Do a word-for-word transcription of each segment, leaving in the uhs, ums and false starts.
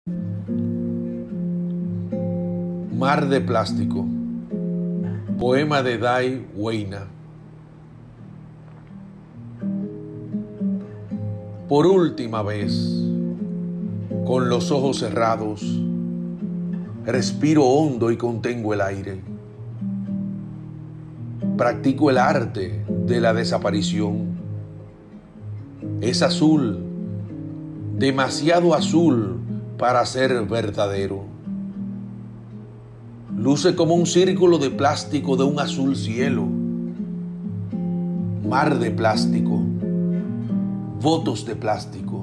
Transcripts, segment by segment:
Mar de plástico. Poema de Dai Weina. Por última vez, con los ojos cerrados, respiro hondo y contengo el aire. Practico el arte de la desaparición. Es azul, demasiado azul para ser verdadero. Luce como un círculo de plástico de un azul cielo. Mar de plástico. Votos de plástico.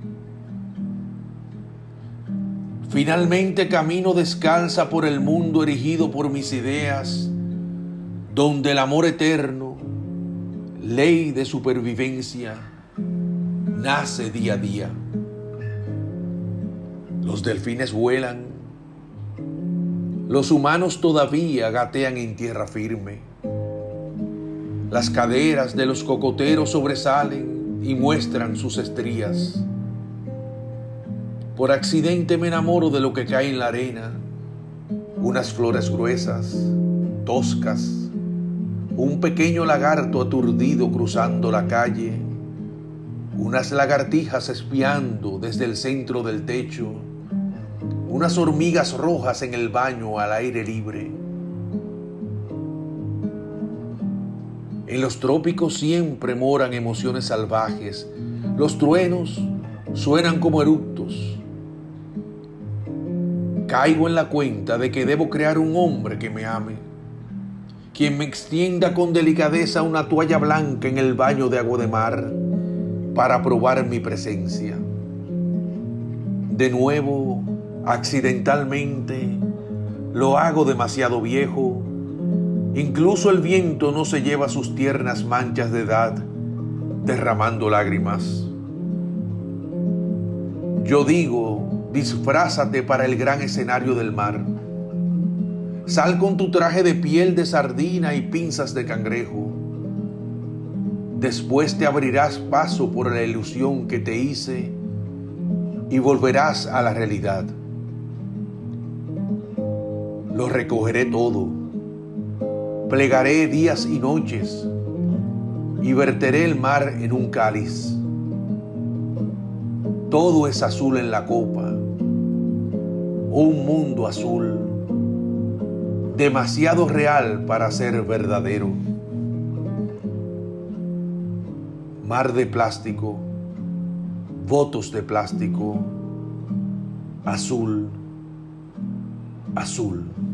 Finalmente camino descalza por el mundo erigido por mis ideas, donde el amor eterno, ley de supervivencia, nace día a día. Los delfines vuelan, los humanos todavía gatean en tierra firme. Las caderas de los cocoteros sobresalen y muestran sus estrías. Por accidente me enamoro de lo que cae en la arena, unas flores gruesas, toscas, un pequeño lagarto aturdido cruzando la calle, unas lagartijas espiando desde el centro del techo, unas hormigas rojas en el baño al aire libre. En los trópicos siempre moran emociones salvajes. Los truenos suenan como eructos. Caigo en la cuenta de que debo crear un hombre que me ame, quien me extienda con delicadeza una toalla blanca en el baño de agua de mar para probar mi presencia. De nuevo, accidentalmente, lo hago demasiado viejo. Incluso el viento no se lleva sus tiernas manchas de edad, derramando lágrimas. Yo digo, disfrázate para el gran escenario del mar. Sal con tu traje de piel de sardina y pinzas de cangrejo. Después te abrirás paso por la ilusión que te hice y volverás a la realidad. Lo recogeré todo. Plegaré días y noches y verteré el mar en un cáliz. Todo es azul en la copa, un mundo azul, demasiado real para ser verdadero. Mar de plástico, votos de plástico, azul, azul.